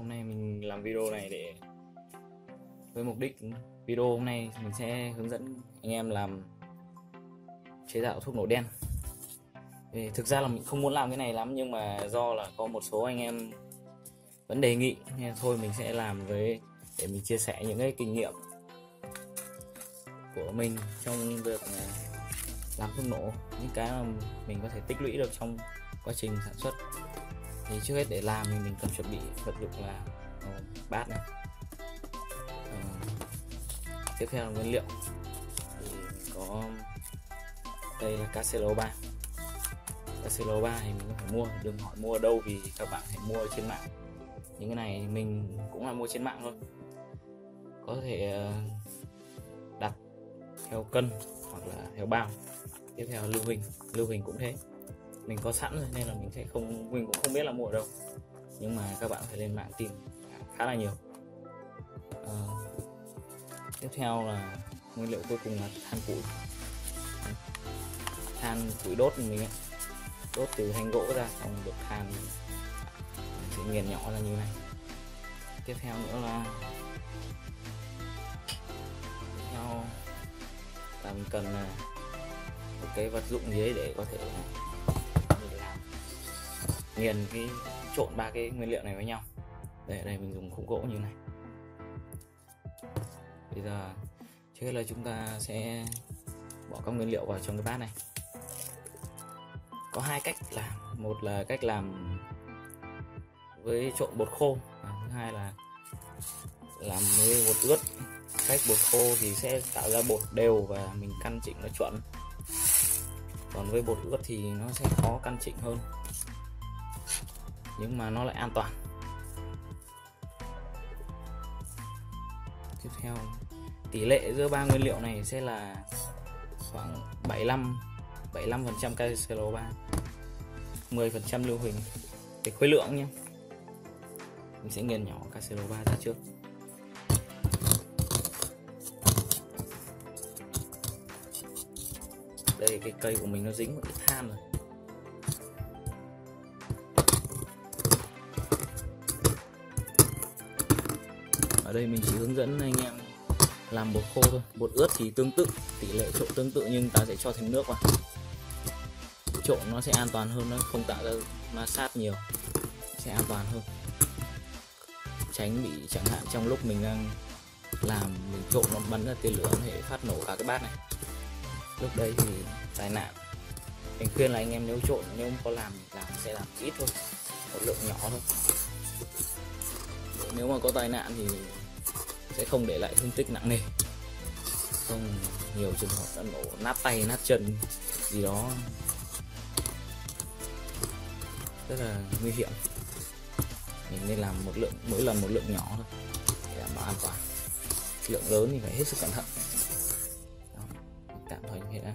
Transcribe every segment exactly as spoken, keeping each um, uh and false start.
hôm nay mình làm video này để với mục đích video hôm nay mình sẽ hướng dẫn anh em làm chế tạo thuốc nổ đen. Thì thực ra là mình không muốn làm cái này lắm, nhưng mà do là có một số anh em vẫn đề nghị nên thôi mình sẽ làm với để mình chia sẻ những cái kinh nghiệm của mình trong việc làm thuốc nổ, những cái mà mình có thể tích lũy được trong quá trình sản xuất. Thì trước hết để làm thì mình cần chuẩn bị vật dụng là bát này, ờ, tiếp theo là nguyên liệu thì mình có đây là ca xê lờ o ba. ca xê lờ o ba thì mình có thể mua, đừng hỏi mua ở đâu vì các bạn hãy mua trên mạng. Những cái này mình cũng là mua trên mạng thôi, có thể đặt theo cân hoặc là theo bao. Tiếp theo lưu huỳnh, lưu huỳnh cũng thế, mình có sẵn rồi nên là mình sẽ không mình cũng không biết là mua ở đâu, nhưng mà các bạn phải lên mạng tìm khá là nhiều. À, tiếp theo là nguyên liệu cuối cùng là than củi. Than củi đốt mình ấy, đốt từ thanh gỗ ra xong được than mình sẽ nghiền nhỏ ra như này. Tiếp theo nữa là tiếp theo là mình cần một cái vật dụng gì đấy để có thể làm nghiền cái trộn ba cái nguyên liệu này với nhau. Đây, ở đây mình dùng khúc gỗ như này. Bây giờ trước hết là chúng ta sẽ bỏ các nguyên liệu vào trong cái bát này. Có hai cách làm, một là cách làm với trộn bột khô, và thứ hai là làm với bột ướt. Cách bột khô thì sẽ tạo ra bột đều và mình căn chỉnh nó chuẩn, còn với bột ướt thì nó sẽ khó căn chỉnh hơn, nhưng mà nó lại an toàn. Tiếp theo tỷ lệ giữa ba nguyên liệu này sẽ là khoảng bảy mươi lăm bảy mươi lăm phần trăm ca xê lờ o ba, mười phần trăm lưu huỳnh. Về khối lượng nhé, mình sẽ nghiền nhỏ ca xê lờ o ba ra trước. Đây, cái cây của mình nó dính một cái than rồi. Ở đây mình chỉ hướng dẫn anh em làm bột khô thôi. Bột ướt thì tương tự, tỷ lệ trộn tương tự nhưng ta sẽ cho thêm nước vào. Trộn nó sẽ an toàn hơn, nó không tạo ra ma sát nhiều, sẽ an toàn hơn, tránh bị chẳng hạn trong lúc mình đang làm mình trộn nó bắn ra tia lửa có thể phát nổ cả cái bát này. Lúc đấy thì tai nạn. Mình khuyên là anh em nếu trộn, nếu không có làm làm sẽ làm ít thôi, một lượng nhỏ thôi. Nếu mà có tai nạn thì sẽ không để lại thương tích nặng nề, không nhiều trường hợp đã nổ nát tay nát chân gì đó, rất là nguy hiểm. Mình nên làm một lượng, mỗi lần một lượng nhỏ thôi để đảm bảo an toàn. Lượng lớn thì phải hết sức cẩn thận. Đó, tạm thời như thế đã.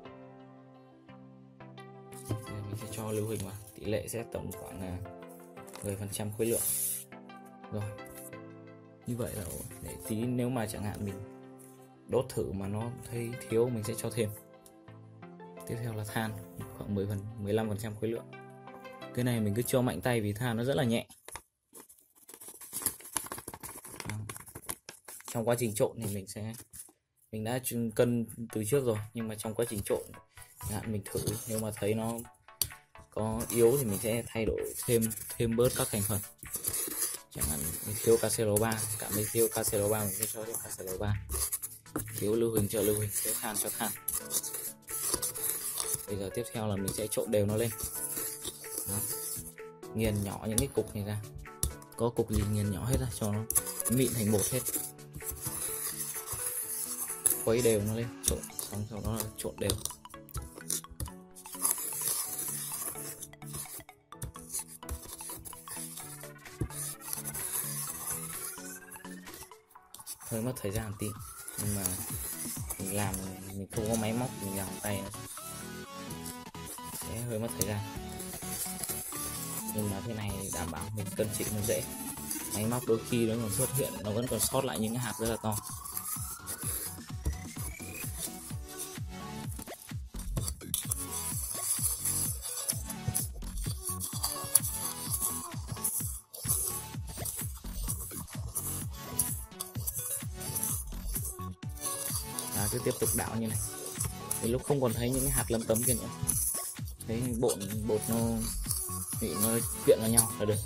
Mình sẽ cho lưu huỳnh vào, tỷ lệ sẽ tổng khoảng mười phần trăm khối lượng. Rồi, như vậy là để tí nếu mà chẳng hạn mình đốt thử mà nó thấy thiếu mình sẽ cho thêm. Tiếp theo là than, khoảng mười phần mười lăm phần trăm khối lượng. Cái này mình cứ cho mạnh tay vì than nó rất là nhẹ. Trong quá trình trộn thì mình sẽ mình đã cân từ trước rồi, nhưng mà trong quá trình trộn chẳng hạn mình thử nếu mà thấy nó có yếu thì mình sẽ thay đổi thêm thêm bớt các thành phần. Chẳng hạn mình thiếu ca xê lờ o ba, cảm thấy thiếu ca xê lờ o ba mình sẽ cho thêm ca xê lờ o ba, thiếu lưu huỳnh cho lưu huỳnh, thiếu than cho than. Bây giờ tiếp theo là mình sẽ trộn đều nó lên. Đó, nghiền nhỏ những cái cục này ra, có cục gì nghiền nhỏ hết ra cho nó mịn thành bột hết. Khuấy đều nó lên, trộn xong sau đó là trộn đều. Hơi mất thời gian tí, nhưng mà mình làm mình không có máy móc, mình làm tay nó sẽ hơi mất thời gian, nhưng mà thế này đảm bảo mình cân chỉnh nó dễ. Máy móc đôi khi nó còn xuất hiện, nó vẫn còn sót lại những cái hạt rất là to. cứ tiếp tục đảo như này, đến lúc không còn thấy những cái hạt lấm tấm kia nữa, thấy bột bột nó bị nó quyện vào nhau là được.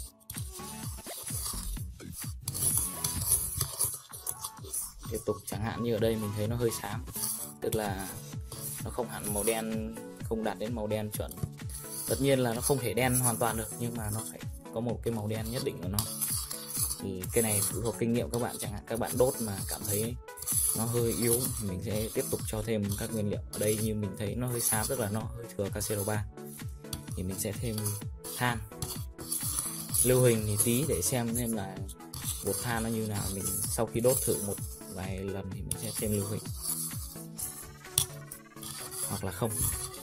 Tiếp tục, chẳng hạn như ở đây mình thấy nó hơi xám, tức là nó không hẳn màu đen, không đạt đến màu đen chuẩn. Tất nhiên là nó không thể đen hoàn toàn được, nhưng mà nó phải có một cái màu đen nhất định của nó. Thì cái này phụ thuộc kinh nghiệm các bạn, chẳng hạn các bạn đốt mà cảm thấy nó hơi yếu thì mình sẽ tiếp tục cho thêm các nguyên liệu. Ở đây như mình thấy nó hơi xám, tức là nó hơi thừa cassava, thì mình sẽ thêm than. Lưu huỳnh thì tí để xem xem là bột than nó như nào, mình sau khi đốt thử một vài lần thì mình sẽ thêm lưu huỳnh hoặc là không.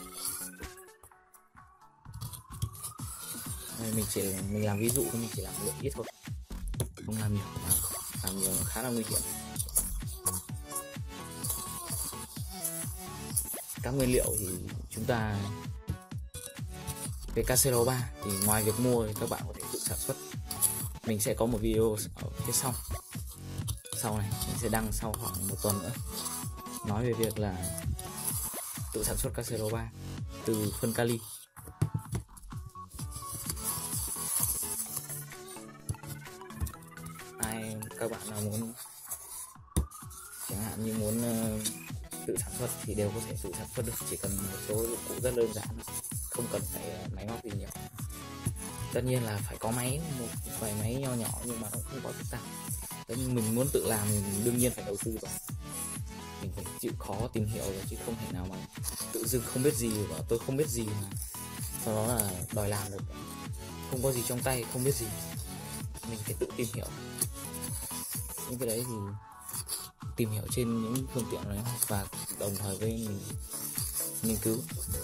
Đây, mình chỉ mình làm ví dụ, mình chỉ làm lượng ít thôi, không làm nhiều, mà làm nhiều khá là nguy hiểm. Các nguyên liệu thì chúng ta về cassava thì ngoài việc mua thì các bạn có thể tự sản xuất. Mình sẽ có một video ở phía sau sau này, mình sẽ đăng sau khoảng một tuần nữa, nói về việc là tự sản xuất cassava từ phân kali. Ai các bạn nào muốn chẳng hạn như muốn uh, tự sản xuất thì đều có thể tự sản xuất được, chỉ cần một số dụng cụ rất đơn giản, không cần phải uh, máy móc gì nhiều. Tất nhiên là phải có máy, một vài máy nho nhỏ nhưng mà nó không quá phức tạp. Mình muốn tự làm thì mình đương nhiên phải đầu tư vào, mình phải chịu khó tìm hiểu rồi, chứ không thể nào mà tự dưng không biết gì và tôi không biết gì mà sau đó là đòi làm được. Không có gì trong tay, không biết gì, mình phải tự tìm hiểu. Những cái đấy thì tìm hiểu trên những phương tiện đấy và đồng thời với mình nghiên cứu.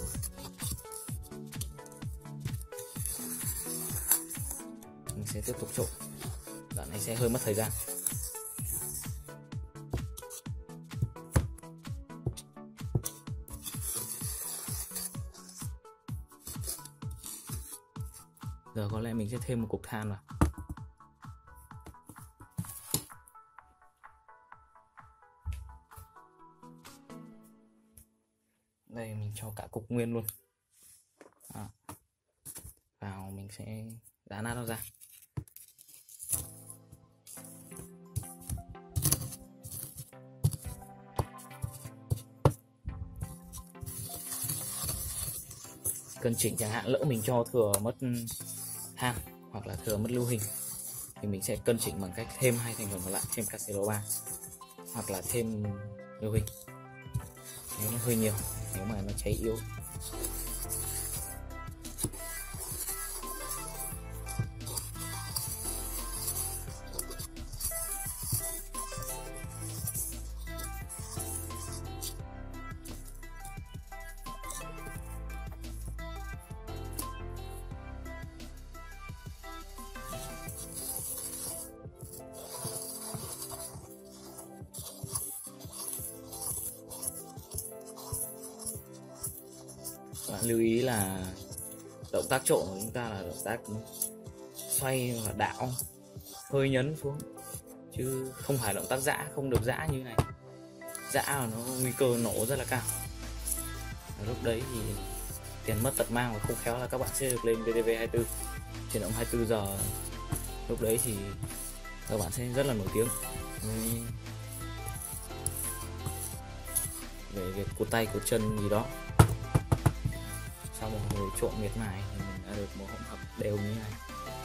Mình sẽ tiếp tục trộn, đoạn này sẽ hơi mất thời gian. Giờ có lẽ mình sẽ thêm một cục than vào. Đây mình cho cả cục nguyên luôn. À, vào mình sẽ đá nát nó ra. Cân chỉnh, chẳng hạn lỡ mình cho thừa mất than hoặc là thừa mất lưu huỳnh thì mình sẽ cân chỉnh bằng cách thêm hai thành phần còn lại, thêm cassava hoặc là thêm lưu huỳnh nếu nó hơi nhiều, nếu mà nó cháy yếu. Bạn lưu ý là động tác trộn của chúng ta là động tác xoay và đảo, hơi nhấn xuống, chứ không phải động tác giã, không được giã như này. Giã là nó nguy cơ nổ rất là cao. Ở lúc đấy thì tiền mất tật mang, và không khéo là các bạn sẽ được lên vê tê vê hai mươi tư chuyển động hai mươi tư giờ. Lúc đấy thì các bạn sẽ rất là nổi tiếng về việc cụt tay cụt chân gì đó. Sau một hồi trộn miệt mài thì mình đã được một hỗn hợp đều như này.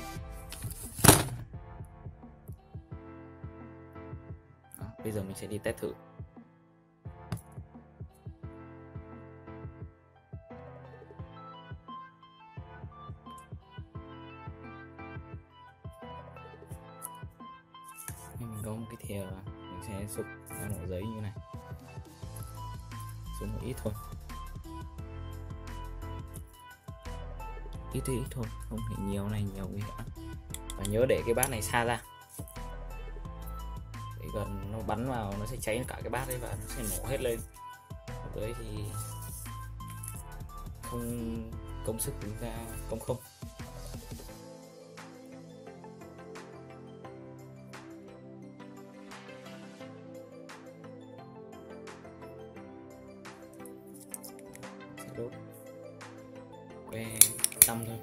Đó, bây giờ mình sẽ đi test thử. Mình có một cái thìa, mình sẽ xúc ra một giấy như này, xuống một ít thôi, ít ít thôi, không thể nhiều này nhiều nguy hiểm. Và nhớ để cái bát này xa ra, để gần nó bắn vào nó sẽ cháy cả cái bát đấy và nó sẽ nổ hết lên. Lúc đấy thì không công sức chúng ta công không. que tăm thôi,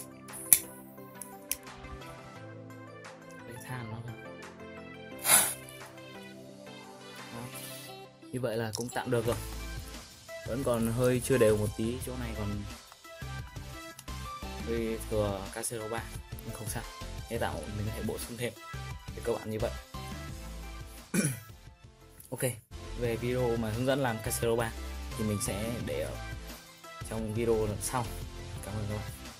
cái than nó thôi. Đó. Như vậy là cũng tạm được rồi, vẫn còn hơi chưa đều một tí, chỗ này còn hơi thừa Casero ba nhưng không sao, thế tạo mình có thể bổ sung thêm để các bạn như vậy. Ok, về video mà hướng dẫn làm Casero ba thì mình sẽ để ở trong video lần sau. Cảm ơn các bạn.